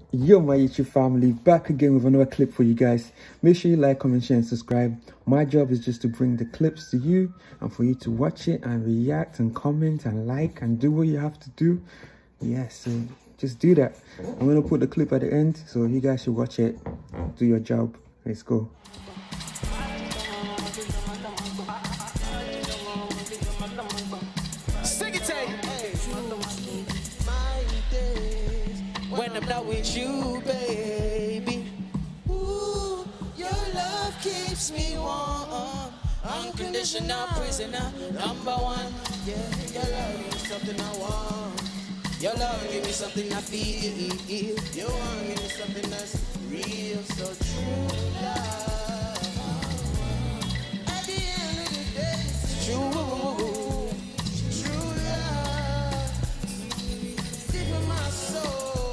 Yo, my YouTube family, back again with another clip for you guys. Make sure you like, comment, share, and subscribe. My job is just to bring the clips to you and for you to watch it and react and comment and like and do what you have to do. Yeah, so just do that. I'm gonna put the clip at the end, so you guys should watch it. Do your job. Let's go. When I'm not with you, baby. Ooh, your love keeps me warm. Unconditional prisoner, number one. Yeah, your love give me something I want. Your love give me something I feel. You want give me something that's real, so true love. At the end of the day, it's true. True love. Deep in my soul.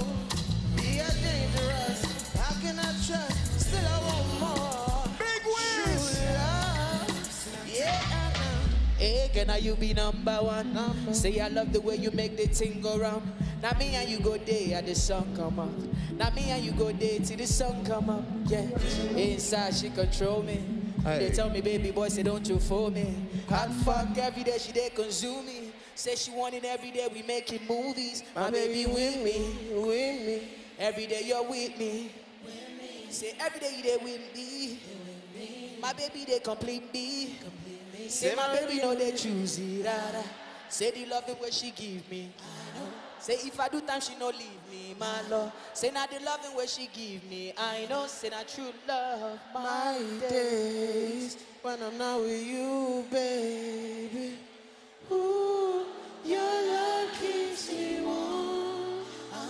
Still I want more. Big wins. Yeah. Hey, can you be number one? Say I love the way you make the thing go round. Now me and you go day at the sun come up. Now me and you go day till the sun come up. Yeah. Inside she control me. Hey. They tell me, baby boy, say don't you fool me. Hot fuck every day she they consume me. Say she want it every day we making movies. My baby with me. Every day you're with me. Say every day you there with me. My baby they complete me. Say my baby know they choose it. Say the loving way she give me. Say if I do time she no leave me, my love. Say not the loving way she give me. I know. Say not true love. My days when I'm not with you, baby. Ooh, your love keeps me warm.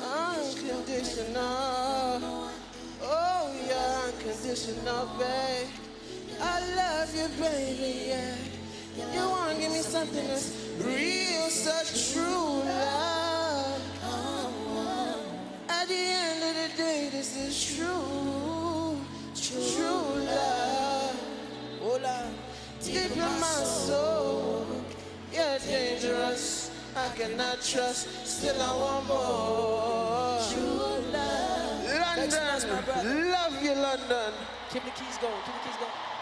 Unconditional. Oh, yeah, unconditional, babe. I love you, baby, yeah. You want to give me something that's real, such true love. At the end of the day, this is true. True love. Oh, love. Deep in my soul. You're dangerous. I cannot trust. Still I want more. True love. London, love you, London. Keep the keys going, keep the keys going.